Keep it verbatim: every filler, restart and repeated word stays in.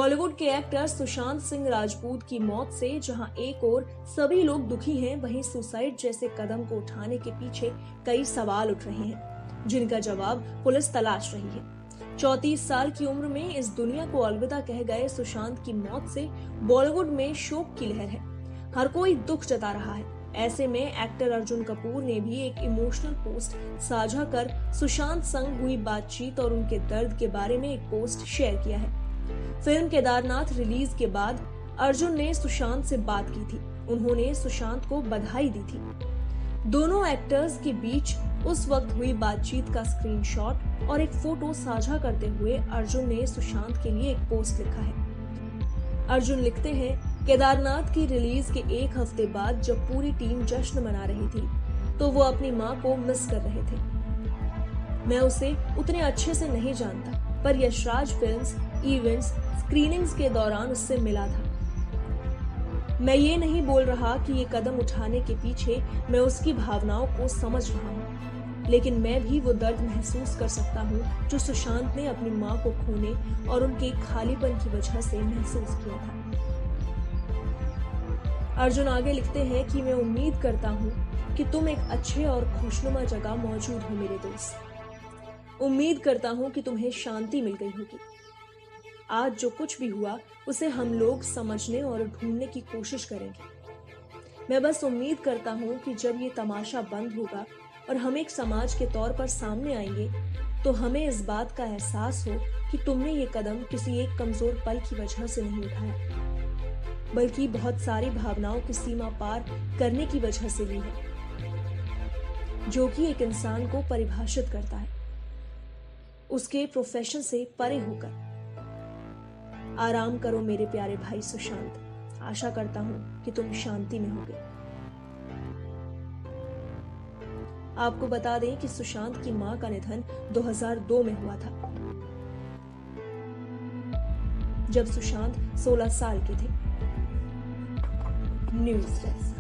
बॉलीवुड के एक्टर सुशांत सिंह राजपूत की मौत से जहां एक ओर सभी लोग दुखी हैं, वहीं सुसाइड जैसे कदम को उठाने के पीछे कई सवाल उठ रहे हैं, जिनका जवाब पुलिस तलाश रही है। चौंतीस साल की उम्र में इस दुनिया को अलविदा कह गए सुशांत की मौत से बॉलीवुड में शोक की लहर है। हर कोई दुख जता रहा है। ऐसे में एक्टर अर्जुन कपूर ने भी एक इमोशनल पोस्ट साझा कर सुशांत संग हुई बातचीत और उनके दर्द के बारे में एक पोस्ट शेयर किया है। फिल्म केदारनाथ रिलीज के बाद अर्जुन ने सुशांत से बात की थी। उन्होंने सुशांत को बधाई दी थी। दोनों एक्टर्स के बीच उस वक्त हुई बातचीत का स्क्रीनशॉट और एक फोटो साझा करते हुए अर्जुन ने सुशांत के लिए एक पोस्ट लिखा है। अर्जुन लिखते हैं, केदारनाथ की रिलीज के एक हफ्ते बाद जब पूरी टीम जश्न मना रही थी तो वो अपनी माँ को मिस कर रहे थे। मैं उसे उतने अच्छे से नहीं जानता, पर यशराज फिल्म्स इवेंट्स स्क्रीनिंग्स के दौरान उससे मिला था। मैं ये नहीं बोल रहा कि ये कदम उठाने के पीछे मैं उसकी भावनाओं को समझ रहा हूँ, लेकिन मैं भी वो दर्द महसूस कर सकता हूँ जो सुशांत ने अपनी माँ को खोने और उनके खालीपन की वजह से महसूस किया था। अर्जुन आगे लिखते हैं कि मैं उम्मीद करता हूँ कि तुम एक अच्छे और खुशनुमा जगह मौजूद हो मेरे दोस्त। उम्मीद करता हूँ कि तुम्हें शांति मिल गई होगी। आज जो कुछ भी हुआ उसे हम लोग समझने और ढूंढने की कोशिश करेंगे। मैं बस उम्मीद करता हूँ कि जब ये तमाशा बंद होगा और हम एक समाज के तौर पर सामने आएंगे तो हमें इस बात का एहसास हो कि तुमने ये कदम किसी एक कमजोर पल की वजह से नहीं उठाया, बल्कि बहुत सारी भावनाओं की सीमा पार करने की वजह से ली है, जो कि एक इंसान को परिभाषित करता है, उसके प्रोफेशन से परे होकर। आराम करो मेरे प्यारे भाई सुशांत। आशा करता हूं कि तुम शांति में होगे। आपको बता दें कि सुशांत की मां का निधन दो हज़ार दो में हुआ था, जब सुशांत सोलह साल के थे। News desk.